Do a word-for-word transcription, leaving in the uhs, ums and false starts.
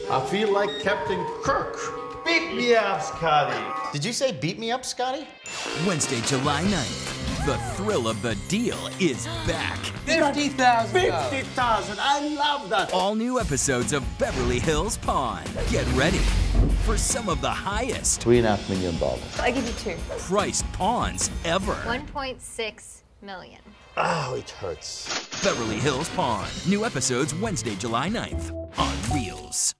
I feel like Captain Kirk. Beat me up, Scotty. Did you say beat me up, Scotty? Wednesday, July ninth. The thrill of the deal is back. fifty thousand dollars. fifty thousand, I love that. All new episodes of Beverly Hills Pawn. Get ready for some of the highest Three and a half million dollars. I give you two. priced pawns ever. one point six million. Oh, it hurts. Beverly Hills Pawn. New episodes Wednesday, July ninth on Reels.